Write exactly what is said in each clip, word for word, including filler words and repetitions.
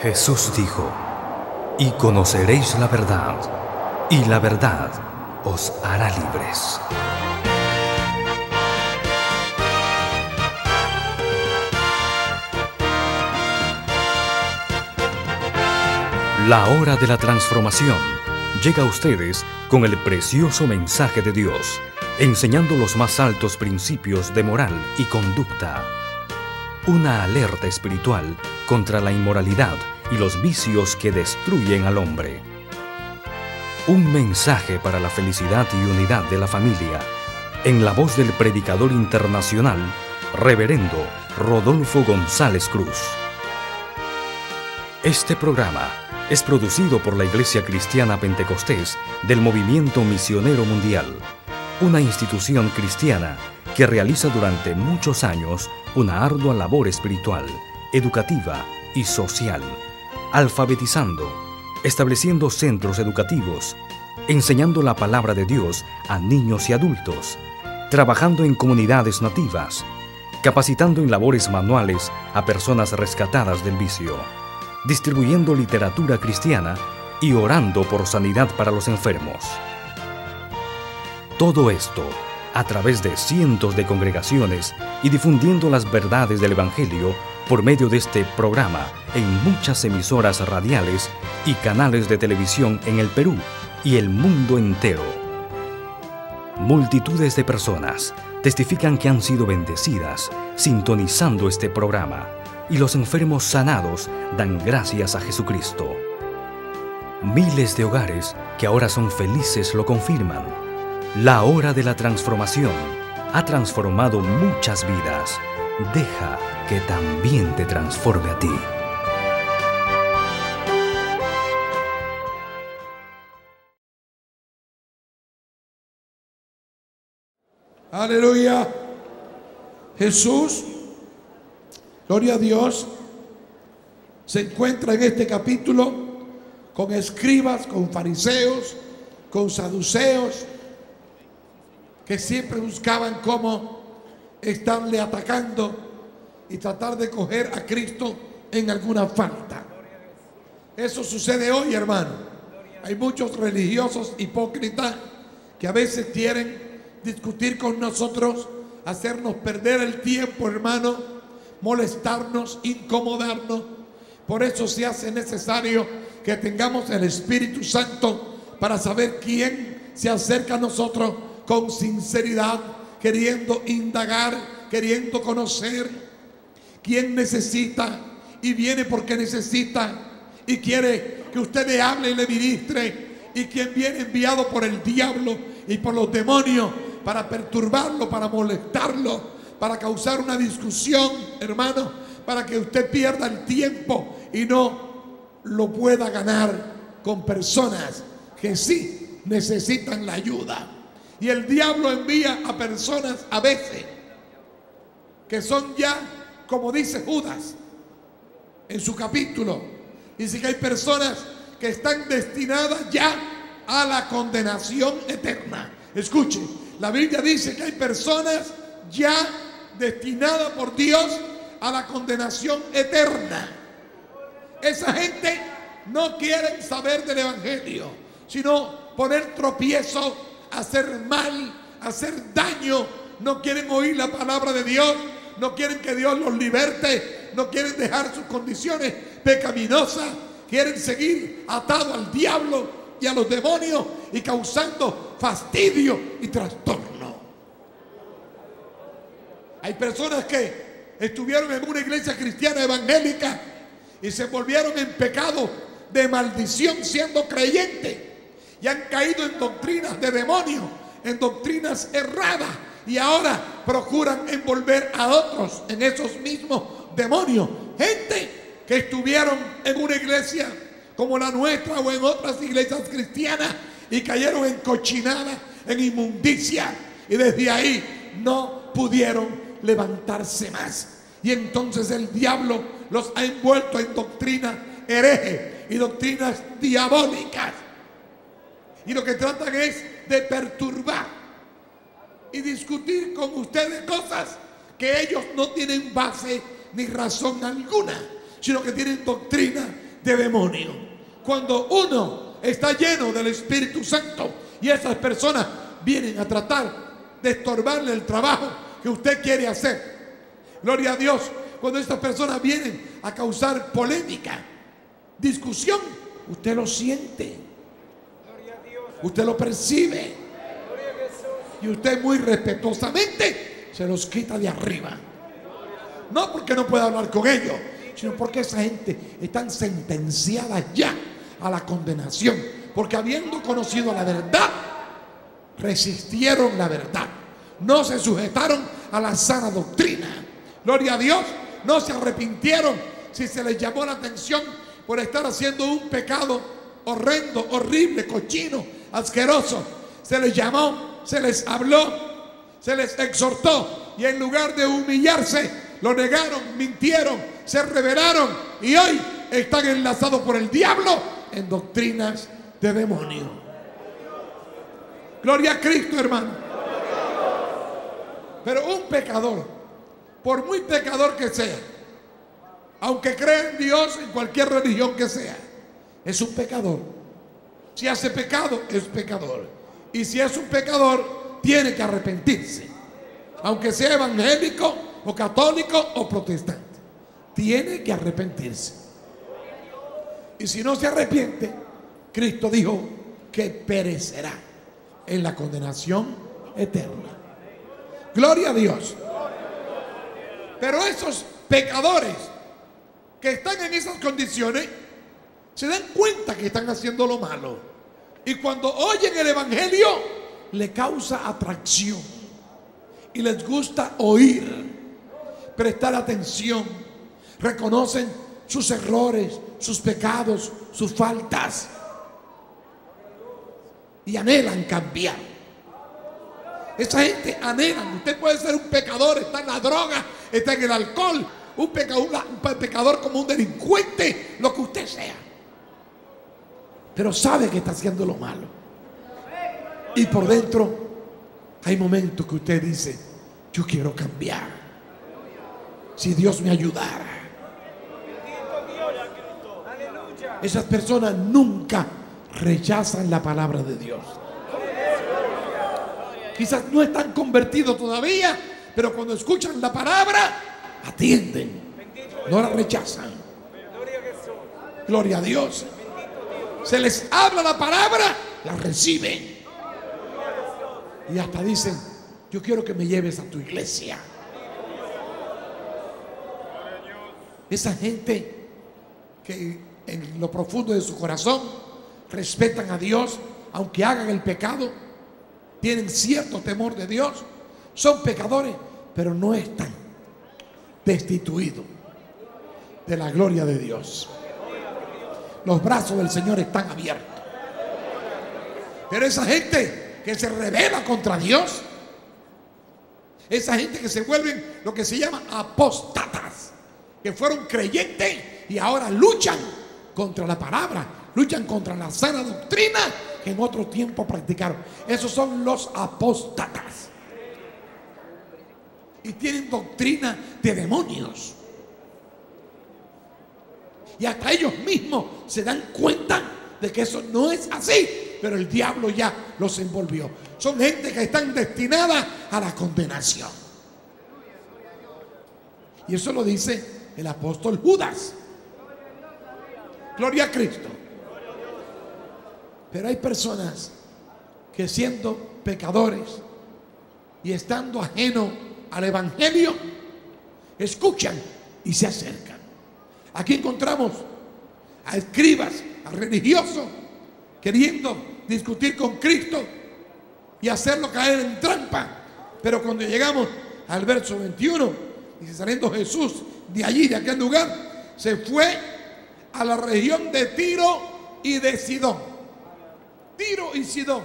Jesús dijo: y conoceréis la verdad, y la verdad os hará libres. La hora de la transformación llega a ustedes con el precioso mensaje de Dios, enseñando los más altos principios de moral y conducta. Una alerta espiritual contra la inmoralidad y los vicios que destruyen al hombre. Un mensaje para la felicidad y unidad de la familia, en la voz del predicador internacional, Reverendo Rodolfo González Cruz. Este programa es producido por la Iglesia Cristiana Pentecostés del Movimiento Misionero Mundial, una institución cristiana que realiza durante muchos años una ardua labor espiritual, educativa y social, alfabetizando, estableciendo centros educativos, enseñando la palabra de Dios a niños y adultos, trabajando en comunidades nativas, capacitando en labores manuales a personas rescatadas del vicio, distribuyendo literatura cristiana y orando por sanidad para los enfermos. Todo esto a través de cientos de congregaciones y difundiendo las verdades del Evangelio por medio de este programa en muchas emisoras radiales y canales de televisión en el Perú y el mundo entero. Multitudes de personas testifican que han sido bendecidas sintonizando este programa, y los enfermos sanados dan gracias a Jesucristo. Miles de hogares que ahora son felices lo confirman. La hora de la transformación ha transformado muchas vidas. Deja que también te transforme a ti. Aleluya. Jesús, gloria a Dios, se encuentra en este capítulo con escribas, con fariseos, con saduceos, que siempre buscaban cómo estarle atacando y tratar de coger a Cristo en alguna falta. Eso sucede hoy, hermano. Hay muchos religiosos hipócritas que a veces quieren discutir con nosotros, hacernos perder el tiempo, hermano, molestarnos, incomodarnos. Por eso se hace necesario que tengamos el Espíritu Santo para saber quién se acerca a nosotros con sinceridad, queriendo indagar, queriendo conocer, quién necesita y viene porque necesita y quiere que usted le hable y le ministre, y quien viene enviado por el diablo y por los demonios para perturbarlo, para molestarlo, para causar una discusión, hermano, para que usted pierda el tiempo y no lo pueda ganar con personas que sí necesitan la ayuda. Y el diablo envía a personas a veces que son ya, como dice Judas en su capítulo, dice que hay personas que están destinadas ya a la condenación eterna. Escuche, la Biblia dice que hay personas ya destinadas por Dios a la condenación eterna. Esa gente no quiere saber del Evangelio, sino poner tropiezo, hacer mal, hacer daño. No quieren oír la palabra de Dios, no quieren que Dios los liberte, no quieren dejar sus condiciones pecaminosas, quieren seguir atados al diablo y a los demonios y causando fastidio y trastorno. Hay personas que estuvieron en una iglesia cristiana evangélica y se volvieron en pecado de maldición siendo creyentes, y han caído en doctrinas de demonios, en doctrinas erradas, y ahora procuran envolver a otros en esos mismos demonios. Gente que estuvieron en una iglesia como la nuestra o en otras iglesias cristianas y cayeron en cochinada, en inmundicia, y desde ahí no pudieron levantarse más. Y entonces el diablo los ha envuelto en doctrinas herejes y doctrinas diabólicas, y lo que tratan es de perturbar y discutir con ustedes cosas que ellos no tienen base ni razón alguna, sino que tienen doctrina de demonio. Cuando uno está lleno del Espíritu Santo y esas personas vienen a tratar de estorbarle el trabajo que usted quiere hacer, gloria a Dios, cuando estas personas vienen a causar polémica, discusión, usted lo siente, usted lo percibe y usted muy respetuosamente se los quita de arriba. No porque no pueda hablar con ellos, sino porque esa gente están sentenciadas ya a la condenación, porque habiendo conocido la verdad, resistieron la verdad, no se sujetaron a la sana doctrina. Gloria a Dios, no se arrepintieron si se les llamó la atención por estar haciendo un pecado horrendo, horrible, cochino, asqueroso. Se les llamó, se les habló, se les exhortó y en lugar de humillarse, lo negaron, mintieron, se rebelaron y hoy están enlazados por el diablo en doctrinas de demonio. Gloria a Cristo, hermano. Pero un pecador, por muy pecador que sea, aunque crea en Dios en cualquier religión que sea, es un pecador. Si hace pecado, es pecador. Y si es un pecador, tiene que arrepentirse. Aunque sea evangélico o católico o protestante, tiene que arrepentirse. Y si no se arrepiente, Cristo dijo que perecerá en la condenación eterna. Gloria a Dios. Pero esos pecadores que están en esas condiciones se dan cuenta que están haciendo lo malo, y cuando oyen el evangelio le causa atracción y les gusta oír, prestar atención, reconocen sus errores, sus pecados, sus faltas y anhelan cambiar. Esa gente anhela. Usted puede ser un pecador, está en la droga, está en el alcohol, un pecador, un pecador como un delincuente, lo que usted sea, pero sabe que está haciendo lo malo. Y por dentro hay momentos que usted dice: yo quiero cambiar, si Dios me ayudara. Esas personas nunca rechazan la palabra de Dios. Quizás no están convertidos todavía, pero cuando escuchan la palabra, atienden, no la rechazan. Gloria a Dios. Se les habla la palabra, la reciben y hasta dicen: yo quiero que me lleves a tu iglesia. Esa gente que en lo profundo de su corazón respetan a Dios, aunque hagan el pecado, tienen cierto temor de Dios, son pecadores, pero no están destituidos de la gloria de Dios. Los brazos del Señor están abiertos. Pero esa gente que se rebela contra Dios, esa gente que se vuelven lo que se llama apóstatas, que fueron creyentes y ahora luchan contra la palabra, luchan contra la sana doctrina que en otro tiempo practicaron. Esos son los apóstatas y tienen doctrina de demonios. Y hasta ellos mismos se dan cuenta de que eso no es así, pero el diablo ya los envolvió. Son gente que están destinadas a la condenación. Y eso lo dice el apóstol Judas. Gloria a Cristo. Pero hay personas que, siendo pecadores y estando ajenos al evangelio, escuchan y se acercan. Aquí encontramos a escribas, a religiosos, queriendo discutir con Cristo y hacerlo caer en trampa. Pero cuando llegamos al verso veintiuno, dice: saliendo Jesús de allí, de aquel lugar, se fue a la región de Tiro y de Sidón. Tiro y Sidón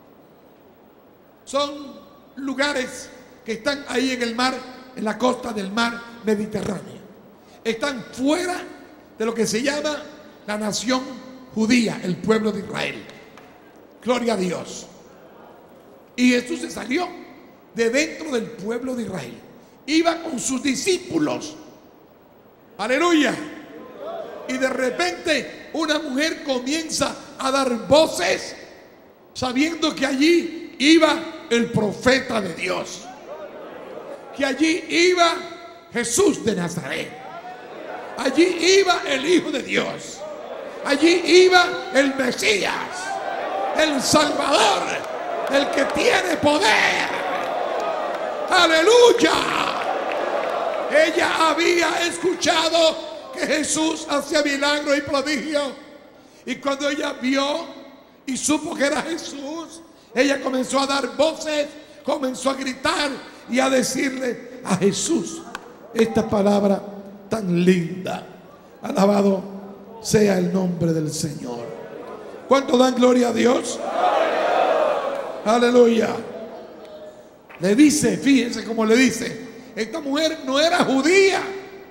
son lugares que están ahí en el mar, en la costa del mar Mediterráneo. Están fuera de lo que se llama la nación judía, el pueblo de Israel. Gloria a Dios. Y Jesús se salió de dentro del pueblo de Israel. Iba con sus discípulos. Aleluya. y de repente una mujer comienza a dar voces sabiendo que allí iba el profeta de Dios, que allí iba Jesús de Nazaret, allí iba el Hijo de Dios, allí iba el Mesías, el Salvador, el que tiene poder. ¡Aleluya! Ella había escuchado que Jesús hacía milagros y prodigios, y cuando ella vio y supo que era Jesús, ella comenzó a dar voces, comenzó a gritar y a decirle a Jesús esta palabra tan linda. Alabado sea el nombre del Señor. ¿Cuánto dan gloria a Dios? Aleluya. Le dice, fíjense cómo le dice, esta mujer no era judía,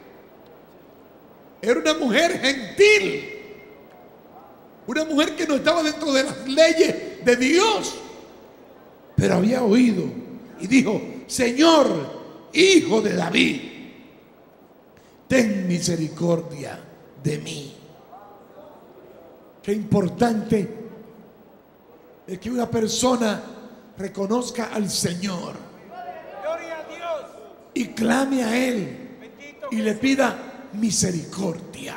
era una mujer gentil, una mujer que no estaba dentro de las leyes de Dios, pero había oído y dijo: Señor, Hijo de David, ten misericordia de mí. Qué importante es que una persona reconozca al Señor y clame a Él y le pida misericordia.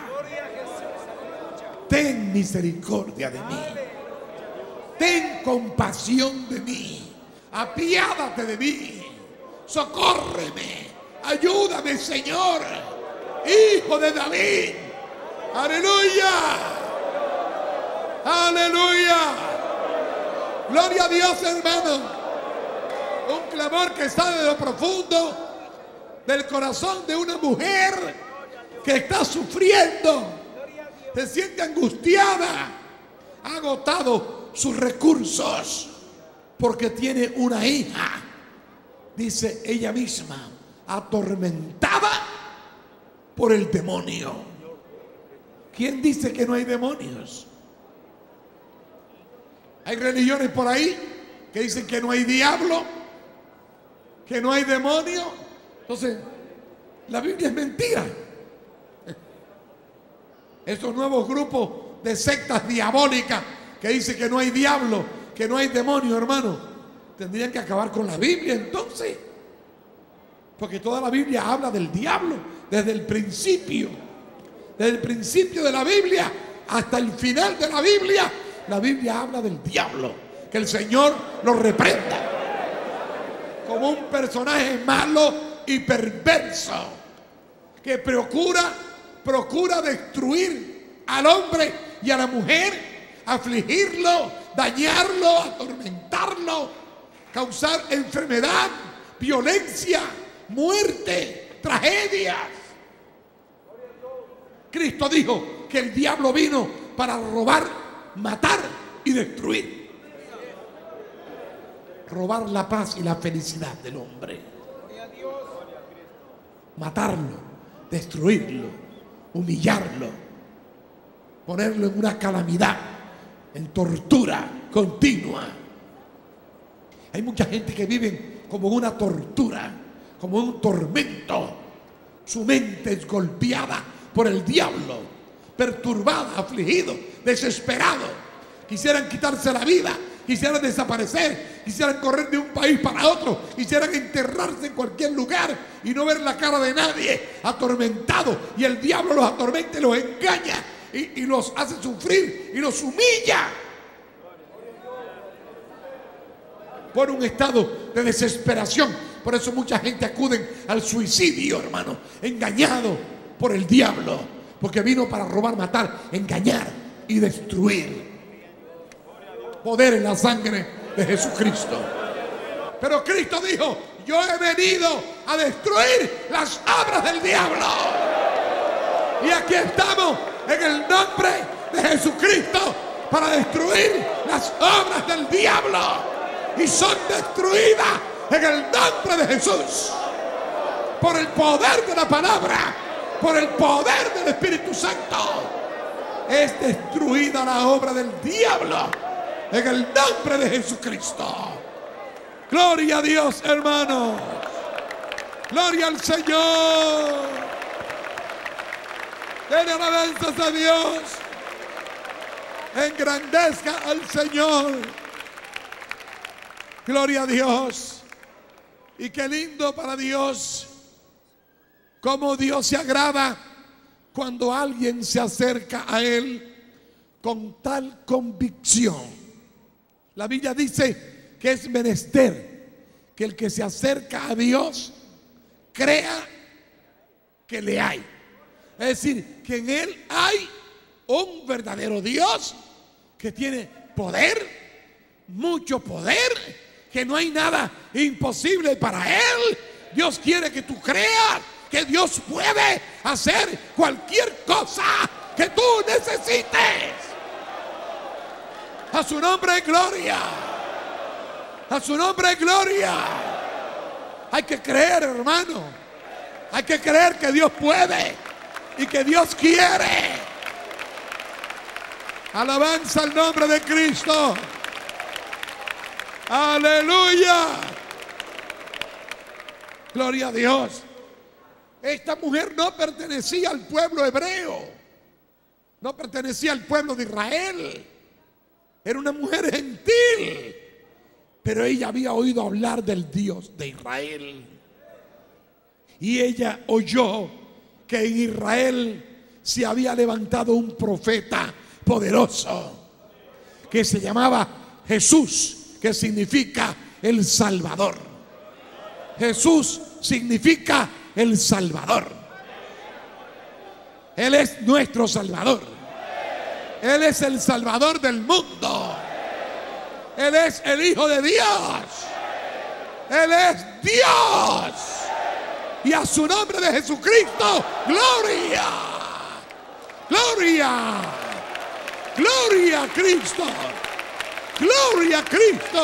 Ten misericordia de mí, ten compasión de mí, apiádate de mí, socórreme, ayúdame, Señor, Hijo de David. Aleluya, aleluya, gloria a Dios, hermano. Un clamor que sale de lo profundo del corazón de una mujer que está sufriendo, se siente angustiada, ha agotado sus recursos porque tiene una hija, dice ella misma, atormentada por el demonio. ¿Quién dice que no hay demonios? Hay religiones por ahí que dicen que no hay diablo, que no hay demonio. Entonces, la Biblia es mentira. Estos nuevos grupos de sectas diabólicas que dicen que no hay diablo, que no hay demonio, hermano, tendrían que acabar con la Biblia entonces, porque toda la Biblia habla del diablo desde el principio, desde el principio de la Biblia hasta el final de la Biblia. La Biblia habla del diablo, que el Señor lo reprenda como un personaje malo y perverso que procura procura destruir al hombre y a la mujer, afligirlo, dañarlo, atormentarlo, causar enfermedad, violencia, muerte, tragedias. Cristo dijo que el diablo vino para robar, matar y destruir. Robar la paz y la felicidad del hombre. Matarlo, destruirlo, humillarlo, ponerlo en una calamidad, en tortura continua. Hay mucha gente que vive como una tortura, como un tormento. Su mente es golpeada por el diablo, perturbada, afligido, desesperado. Quisieran quitarse la vida, quisieran desaparecer, quisieran correr de un país para otro, quisieran enterrarse en cualquier lugar y no ver la cara de nadie, atormentados, y el diablo los atormenta y los engaña y, y los hace sufrir y los humilla por un estado de desesperación. Por eso mucha gente acude al suicidio, hermano, engañado por el diablo, porque vino para robar, matar, engañar y destruir. Poder en la sangre de Jesucristo. Pero Cristo dijo: yo he venido a destruir las obras del diablo. Y aquí estamos en el nombre de Jesucristo para destruir las obras del diablo. Y son destruidas en el nombre de Jesús, por el poder de la palabra, por el poder del Espíritu Santo. Es destruida la obra del diablo en el nombre de Jesucristo. Gloria a Dios, hermanos. Gloria al Señor. Denle alabanzas a Dios. Engrandezca al Señor. Gloria a Dios. Y qué lindo para Dios, cómo Dios se agrada cuando alguien se acerca a Él con tal convicción. La Biblia dice que es menester que el que se acerca a Dios crea que le hay. Es decir, que en Él hay un verdadero Dios que tiene poder, mucho poder, que no hay nada imposible para Él. Dios quiere que tú creas que Dios puede hacer cualquier cosa que tú necesites. A su nombre es gloria. A su nombre es gloria. Hay que creer, hermano. Hay que creer que Dios puede y que Dios quiere. Alabanza al nombre de Cristo. Aleluya. Gloria a Dios. Esta mujer no pertenecía al pueblo hebreo. No pertenecía al pueblo de Israel. Era una mujer gentil. Pero ella había oído hablar del Dios de Israel. Y ella oyó que en Israel se había levantado un profeta poderoso que se llamaba Jesús, que significa el Salvador. Jesús significa el Salvador. Él es nuestro Salvador. Él es el Salvador del mundo. Él es el Hijo de Dios. Él es Dios. Y a su nombre de Jesucristo, gloria. Gloria. Gloria a Cristo. Gloria a Cristo.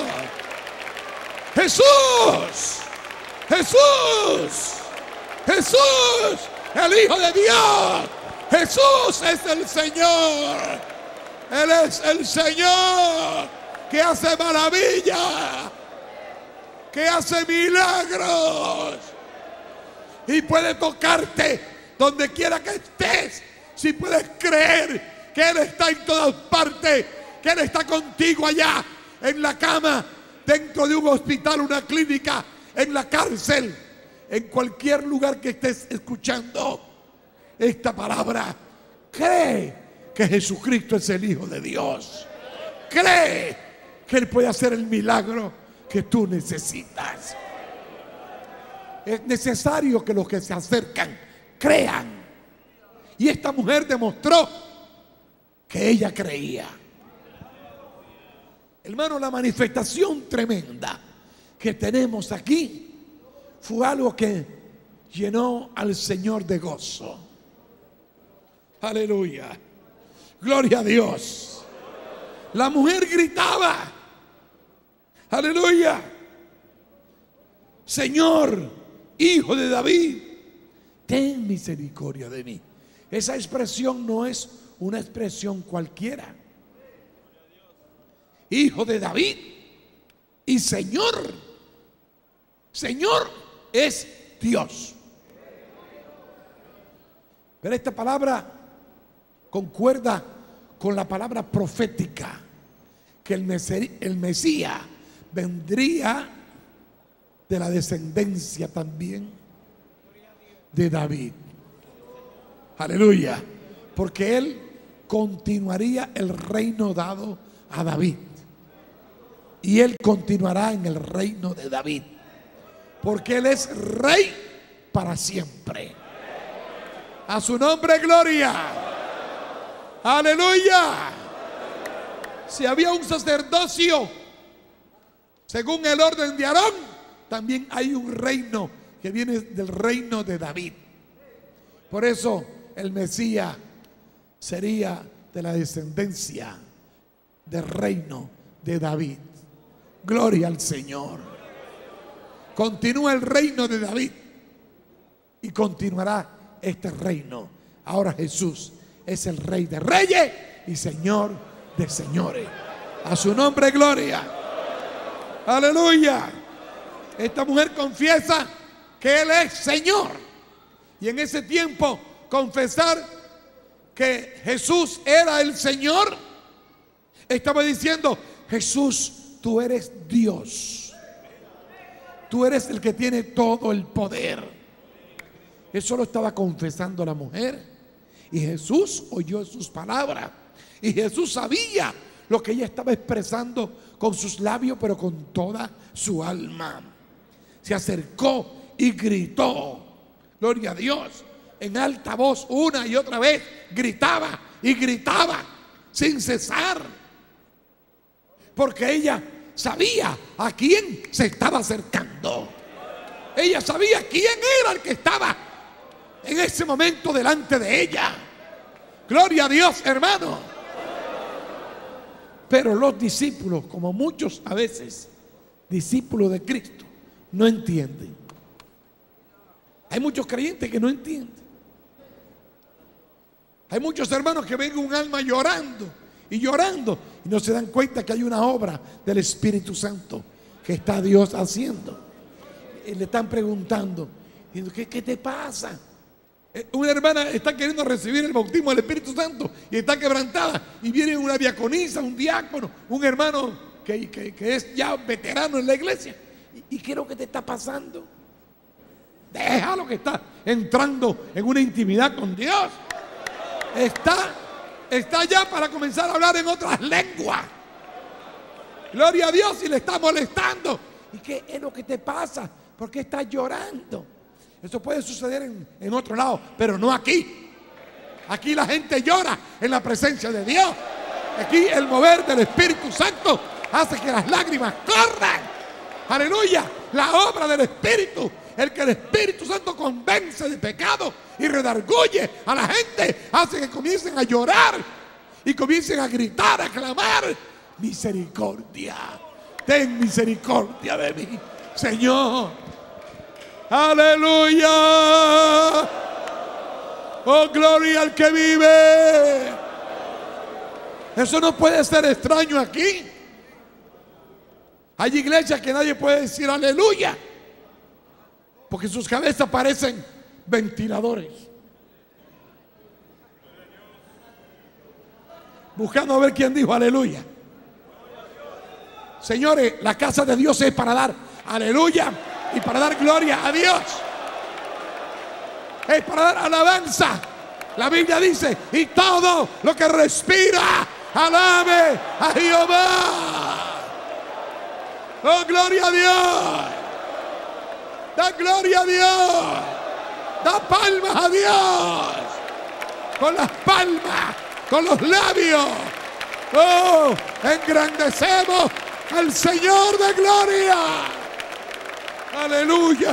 Jesús. Jesús. Jesús, el Hijo de Dios. Jesús es el Señor. Él es el Señor que hace maravilla, que hace milagros y puede tocarte donde quiera que estés. Si puedes creer que Él está en todas partes, que Él está contigo allá en la cama, dentro de un hospital, una clínica, en la cárcel, en cualquier lugar que estés escuchando esta palabra, cree que Jesucristo es el Hijo de Dios. Cree que Él puede hacer el milagro que tú necesitas. Es necesario que los que se acercan crean. Y esta mujer demostró que ella creía. Hermano, la manifestación tremenda que tenemos aquí fue algo que llenó al Señor de gozo. Aleluya. Gloria a Dios. La mujer gritaba. Aleluya. Señor, Hijo de David, ten misericordia de mí. Esa expresión no es una expresión cualquiera. Hijo de David y Señor. Señor es Dios. Pero esta palabra concuerda con la palabra profética, que el Mesías, el Mesías vendría de la descendencia también de David. Aleluya. Porque él continuaría el reino dado a David. Y él continuará en el reino de David. Porque él es rey para siempre. A su nombre, gloria. Aleluya. Si había un sacerdocio según el orden de Aarón, también hay un reino que viene del reino de David. Por eso el Mesías sería de la descendencia del reino de David. Gloria al Señor. Continúa el reino de David y continuará este reino. Ahora Jesús es el Rey de Reyes y Señor de Señores. A su nombre, gloria. Aleluya. Esta mujer confiesa que Él es Señor. Y en ese tiempo confesar que Jesús era el Señor, estaba diciendo: Jesús, tú eres Dios. Tú eres el que tiene todo el poder. Eso lo estaba confesando la mujer. Y Jesús oyó sus palabras. Y Jesús sabía lo que ella estaba expresando con sus labios, pero con toda su alma. Se acercó y gritó, gloria a Dios, en alta voz, una y otra vez. Gritaba y gritaba sin cesar, porque ella sabía a quién se estaba acercando. Ella sabía quién era el que estaba en ese momento delante de ella. Gloria a Dios, hermano. Pero los discípulos, como muchos a veces discípulos de Cristo, no entienden. Hay muchos creyentes que no entienden. Hay muchos hermanos que ven un alma llorando y llorando y no se dan cuenta que hay una obra del Espíritu Santo que está Dios haciendo. Y le están preguntando, ¿qué, qué te pasa? Una hermana está queriendo recibir el bautismo del Espíritu Santo y está quebrantada, y viene una diaconisa, un diácono, un hermano que, que, que es ya veterano en la iglesia. ¿Y, y qué es lo que te está pasando? Déjalo, que está entrando en una intimidad con Dios. Está, está ya para comenzar a hablar en otras lenguas. Gloria a Dios, y le está molestando. ¿Y qué es lo que te pasa? ¿Por qué estás llorando? Eso puede suceder en, en otro lado, pero no aquí. Aquí la gente llora en la presencia de Dios. Aquí el mover del Espíritu Santo hace que las lágrimas corran. Aleluya. La obra del Espíritu, el que el Espíritu Santo convence de pecado y redarguye a la gente, hace que comiencen a llorar y comiencen a gritar, a clamar: misericordia, ten misericordia de mí, Señor. Aleluya. Oh, gloria al que vive. Eso no puede ser extraño aquí. Hay iglesias que nadie puede decir aleluya, porque sus cabezas parecen ventiladores, buscando a ver quién dijo aleluya. Señores, la casa de Dios es para dar aleluya y para dar gloria a Dios. Es para dar alabanza. La Biblia dice: y todo lo que respira, alabe a Jehová. Oh, gloria a Dios. Da gloria a Dios. Da palmas a Dios. Con las palmas, con los labios. Oh, engrandecemos al Señor de gloria. Aleluya.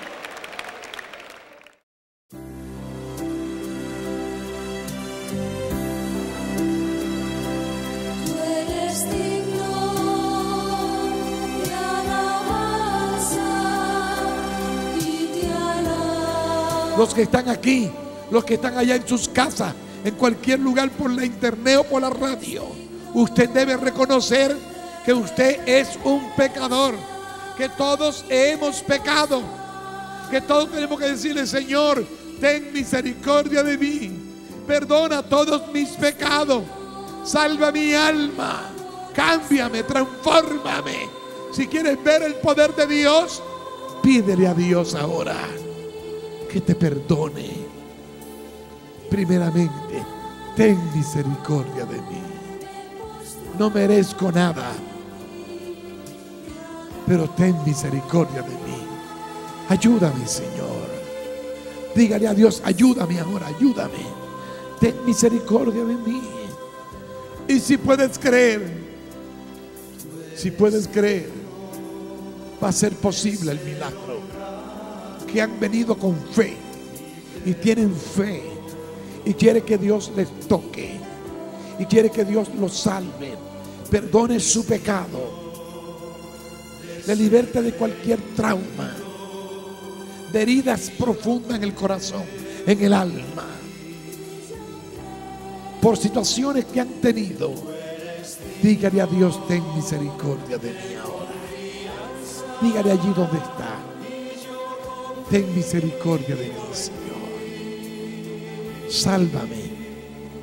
Tú eres digno de alabanza y te alabo. Los que están aquí, los que están allá en sus casas, en cualquier lugar, por la internet o por la radio, usted debe reconocer que usted es un pecador, que todos hemos pecado, que todos tenemos que decirle: Señor, ten misericordia de mí, perdona todos mis pecados, salva mi alma, cámbiame, transfórmame. Si quieres ver el poder de Dios, pídele a Dios ahora que te perdone. Primeramente, ten misericordia de mí. No merezco nada, pero ten misericordia de mí. Ayúdame, Señor. Dígale a Dios: ayúdame ahora, ayúdame. Ten misericordia de mí. Y si puedes creer, si puedes creer, va a ser posible el milagro. Que han venido con fe y tienen fe y quiere que Dios les toque y quiere que Dios los salve, perdone su pecado, le liberte de cualquier trauma, de heridas profundas en el corazón, en el alma, por situaciones que han tenido. Dígale a Dios: ten misericordia de mí ahora. Dígale allí donde está: ten misericordia de mí, Señor. Sálvame,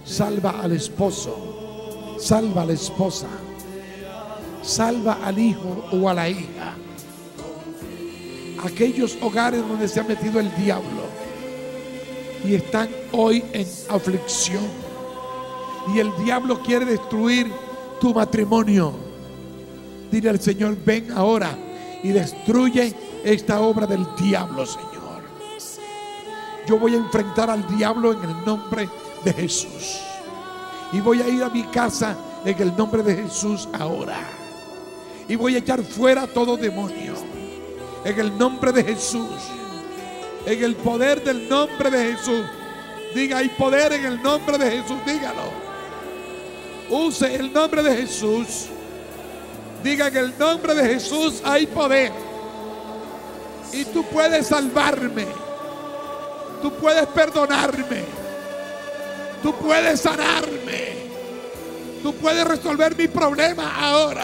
salva al esposo, salva a la esposa, salva al hijo o a la hija. Aquellos hogares donde se ha metido el diablo y están hoy en aflicción, y el diablo quiere destruir tu matrimonio. Dile al Señor: ven ahora y destruye esta obra del diablo, Señor. Yo voy a enfrentar al diablo en el nombre de Jesús, y voy a ir a mi casa en el nombre de Jesús ahora, y voy a echar fuera todo demonio en el nombre de Jesús, en el poder del nombre de Jesús. Diga: hay poder en el nombre de Jesús. Dígalo. Use el nombre de Jesús. Diga: en el nombre de Jesús hay poder, y tú puedes salvarme, tú puedes perdonarme, tú puedes sanarme, tú puedes resolver mi problema ahora.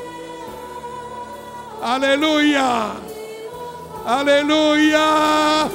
Aleluya, aleluya.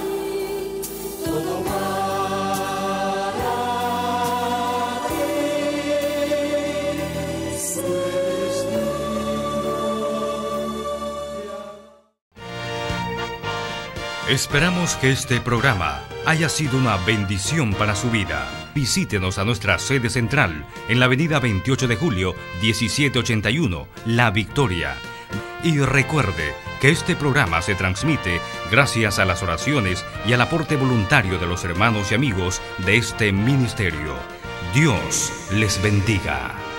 Esperamos que este programa haya sido una bendición para su vida. Visítenos a nuestra sede central en la avenida veintiocho de julio, diecisiete ochenta y uno, La Victoria. Y recuerde que este programa se transmite gracias a las oraciones y al aporte voluntario de los hermanos y amigos de este ministerio. Dios les bendiga.